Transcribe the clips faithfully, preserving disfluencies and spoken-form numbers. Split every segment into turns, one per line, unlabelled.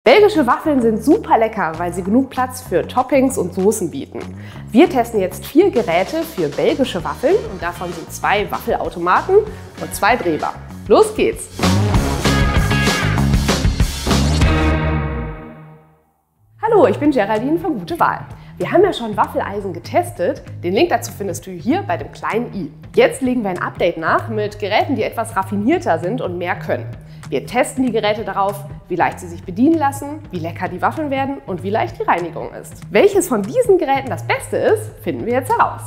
Belgische Waffeln sind super lecker, weil sie genug Platz für Toppings und Soßen bieten. Wir testen jetzt vier Geräte für belgische Waffeln und davon sind zwei Waffelautomaten und zwei drehbar. Los geht's! Hallo, ich bin Geraldine von Gute Wahl. Wir haben ja schon Waffeleisen getestet. Den Link dazu findest du hier bei dem kleinen i. Jetzt legen wir ein Update nach mit Geräten, die etwas raffinierter sind und mehr können. Wir testen die Geräte darauf, wie leicht sie sich bedienen lassen, wie lecker die Waffeln werden und wie leicht die Reinigung ist. Welches von diesen Geräten das Beste ist, finden wir jetzt heraus.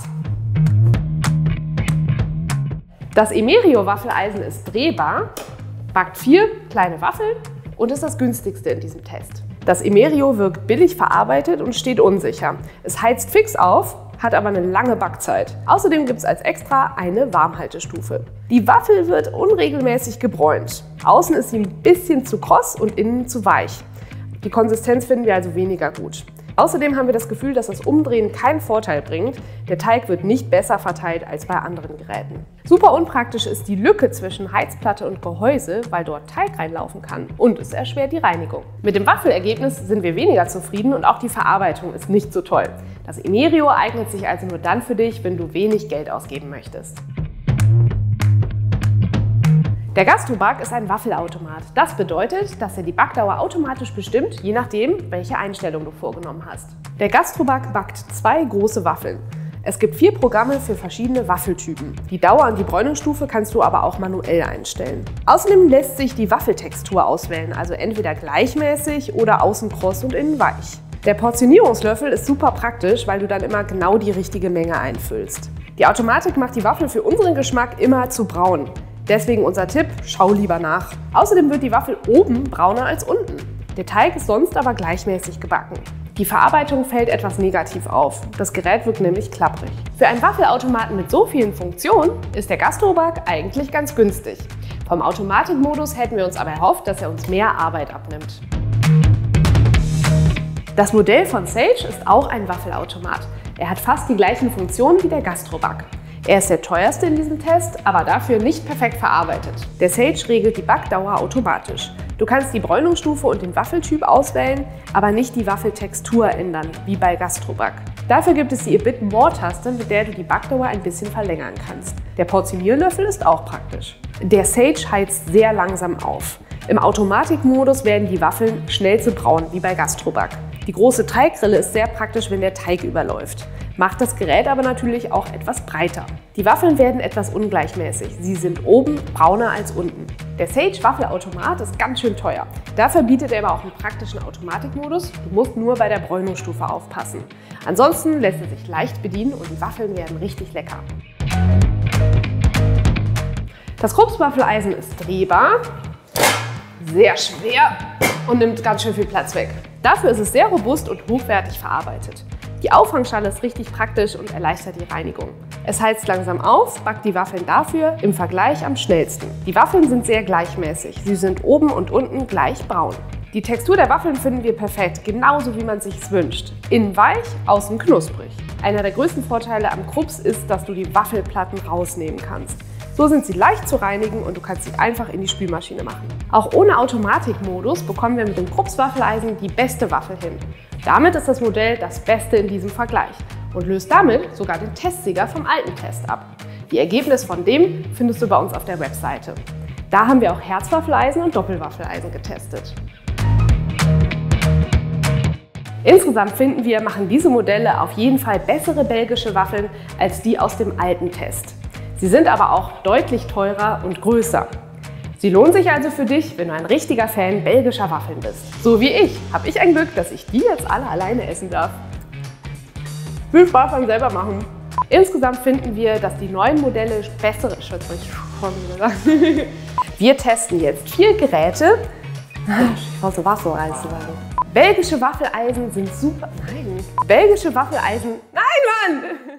Das Emerio-Waffeleisen ist drehbar, backt vier kleine Waffeln und ist das günstigste in diesem Test. Das Emerio wirkt billig verarbeitet und steht unsicher. Es heizt fix auf, hat aber eine lange Backzeit. Außerdem gibt es als Extra eine Warmhaltestufe. Die Waffel wird unregelmäßig gebräunt. Außen ist sie ein bisschen zu kross und innen zu weich. Die Konsistenz finden wir also weniger gut. Außerdem haben wir das Gefühl, dass das Umdrehen keinen Vorteil bringt. Der Teig wird nicht besser verteilt als bei anderen Geräten. Super unpraktisch ist die Lücke zwischen Heizplatte und Gehäuse, weil dort Teig reinlaufen kann und es erschwert die Reinigung. Mit dem Waffelergebnis sind wir weniger zufrieden und auch die Verarbeitung ist nicht so toll. Das Emerio eignet sich also nur dann für dich, wenn du wenig Geld ausgeben möchtest. Der GastroBack ist ein Waffelautomat. Das bedeutet, dass er die Backdauer automatisch bestimmt, je nachdem, welche Einstellung du vorgenommen hast. Der GastroBack backt zwei große Waffeln. Es gibt vier Programme für verschiedene Waffeltypen. Die Dauer und die Bräunungsstufe kannst du aber auch manuell einstellen. Außerdem lässt sich die Waffeltextur auswählen, also entweder gleichmäßig oder außen kross und innen weich. Der Portionierungslöffel ist super praktisch, weil du dann immer genau die richtige Menge einfüllst. Die Automatik macht die Waffel für unseren Geschmack immer zu braun. Deswegen unser Tipp, schau lieber nach. Außerdem wird die Waffel oben brauner als unten. Der Teig ist sonst aber gleichmäßig gebacken. Die Verarbeitung fällt etwas negativ auf. Das Gerät wirkt nämlich klapprig. Für einen Waffelautomaten mit so vielen Funktionen ist der GastroBack eigentlich ganz günstig. Vom Automatikmodus hätten wir uns aber erhofft, dass er uns mehr Arbeit abnimmt. Das Modell von Sage ist auch ein Waffelautomat. Er hat fast die gleichen Funktionen wie der GastroBack. Er ist der teuerste in diesem Test, aber dafür nicht perfekt verarbeitet. Der Sage regelt die Backdauer automatisch. Du kannst die Bräunungsstufe und den Waffeltyp auswählen, aber nicht die Waffeltextur ändern, wie bei GastroBack. Dafür gibt es die A Bit More-Taste, mit der du die Backdauer ein bisschen verlängern kannst. Der Portionierlöffel ist auch praktisch. Der Sage heizt sehr langsam auf. Im Automatikmodus werden die Waffeln schnell zu braun, wie bei GastroBack. Die große Teiggrille ist sehr praktisch, wenn der Teig überläuft. Macht das Gerät aber natürlich auch etwas breiter. Die Waffeln werden etwas ungleichmäßig. Sie sind oben brauner als unten. Der Sage Waffelautomat ist ganz schön teuer. Dafür bietet er aber auch einen praktischen Automatikmodus. Du musst nur bei der Bräunungsstufe aufpassen. Ansonsten lässt er sich leicht bedienen und die Waffeln werden richtig lecker. Das Krups-Waffeleisen ist drehbar, sehr schwer und nimmt ganz schön viel Platz weg. Dafür ist es sehr robust und hochwertig verarbeitet. Die Auffangschale ist richtig praktisch und erleichtert die Reinigung. Es heizt langsam auf, backt die Waffeln dafür im Vergleich am schnellsten. Die Waffeln sind sehr gleichmäßig. Sie sind oben und unten gleich braun. Die Textur der Waffeln finden wir perfekt, genauso wie man es sich wünscht. Innen weich, außen knusprig. Einer der größten Vorteile am Krups ist, dass du die Waffelplatten rausnehmen kannst. So sind sie leicht zu reinigen und du kannst sie einfach in die Spülmaschine machen. Auch ohne Automatikmodus bekommen wir mit dem Krups-Waffeleisen die beste Waffel hin. Damit ist das Modell das Beste in diesem Vergleich und löst damit sogar den Testsieger vom alten Test ab. Die Ergebnisse von dem findest du bei uns auf der Webseite. Da haben wir auch Herzwaffeleisen und Doppelwaffeleisen getestet. Insgesamt finden wir, machen diese Modelle auf jeden Fall bessere belgische Waffeln als die aus dem alten Test. Sie sind aber auch deutlich teurer und größer. Sie lohnen sich also für dich, wenn du ein richtiger Fan belgischer Waffeln bist. So wie ich, habe ich ein Glück, dass ich die jetzt alle alleine essen darf. Viel Spaß beim selber machen. Insgesamt finden wir, dass die neuen Modelle bessere... Wir testen jetzt vier Geräte. Ich brauche Wasser reinzumachen. Belgische Waffeleisen sind super... Nein. Belgische Waffeleisen... Nein, Mann!